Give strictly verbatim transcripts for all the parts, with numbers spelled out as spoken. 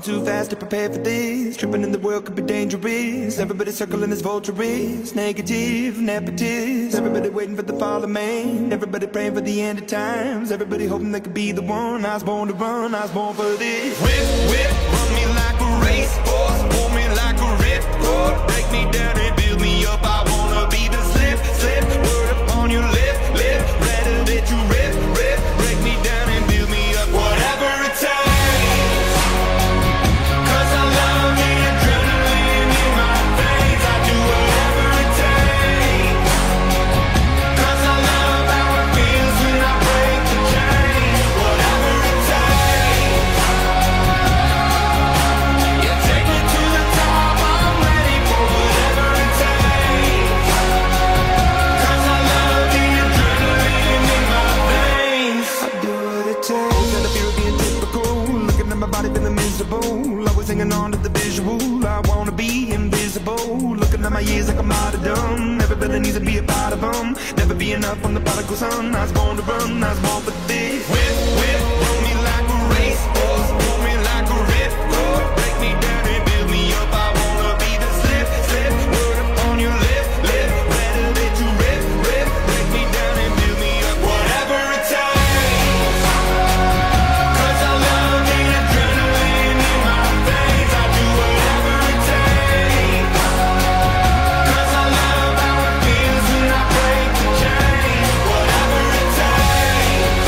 too fast to prepare for this. Tripping in the world could be dangerous. Everybody circling as vultures. Negative, nepotist. Everybody waiting for the fall of man. Everybody praying for the end of times. Everybody hoping they could be the one. I was born to run, I was born for this. Whip, whip, run me like a racehorse. Pull me like a ripcord. Break me down and build me up. I wanna be the slip, slip. Word upon your lip, lip. Rather that you rip, rip. Break me down and build me up. Whatever it takes. Cause I love the adrenaline in my veins. I do whatever it takes. Cause I love how it feels when I break the chains. Whatever it takes. Yeah, take me to the top. I'm ready for whatever it takes. Cause I love the adrenaline in my veins. I do what it takes. And I feel being typical. Looking at my body feeling miserable. Always hanging on to the visual. I wanna be invisible. Looking at my years like I'm out of dumb. Everybody needs to be a part of them. Never be enough on the prodigal son. I was born to run, I was born for this. Whip, whip, run me like a racehorse. Pull me like a ripcord. Break me down and build me up. I wanna be the slip, slip. Word upon your lip, lip. Rather that you rip, rip. Break me down and build me up. Whatever it takes. Cause I love the adrenaline in my veins. I do whatever it takes. Cause I love how it feels when I break the chains. Whatever it takes.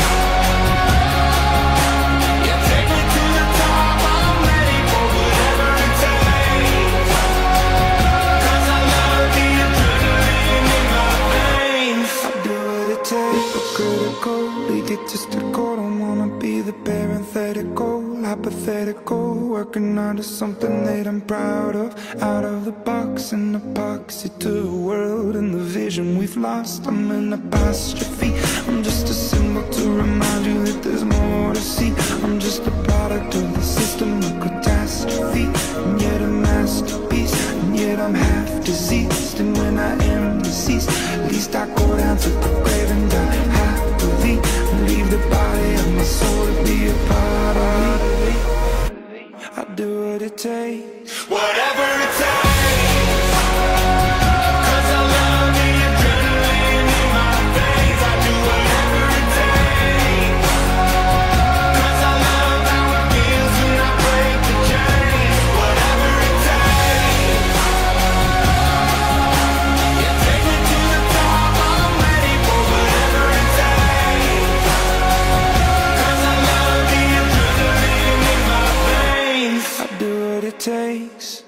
Yeah, take me to the top. I'm ready for whatever it takes. Cause I love the adrenaline in my veins. I do what it takes. Critical, egotistical. Don't wanna be the parenthetical, hypothetical. Working onto something that I'm proud of. Out of the box, an epoxy to the world and the vision we've lost. I'm an apostrophe. I'm just a symbol to remind you that there's more to see. I'm just a product of the system of catastrophe, and yet a masterpiece. And yet I'm half diseased, and when I am deceased, at least I go down to the grave and die happily, and leave the body of my soul to be a part of me. I do what it takes. Whatever it takes. Cause I love the adrenaline in my veins. I do whatever it takes. Cause I love how it feels when I break the chains. Whatever it takes. Yeah, take me to the top. I'm ready for whatever it takes. Cause I love the adrenaline in my veins. I do what it takes.